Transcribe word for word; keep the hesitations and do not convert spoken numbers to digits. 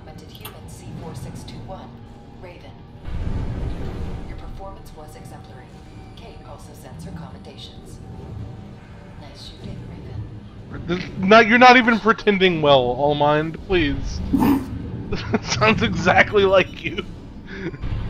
augmented human C four six two one, Raven. Your performance was exemplary. Kate also sends her commendations. Nice shooting, Raven. This, not, you're not even pretending well, Allmind, please. Sounds exactly like you.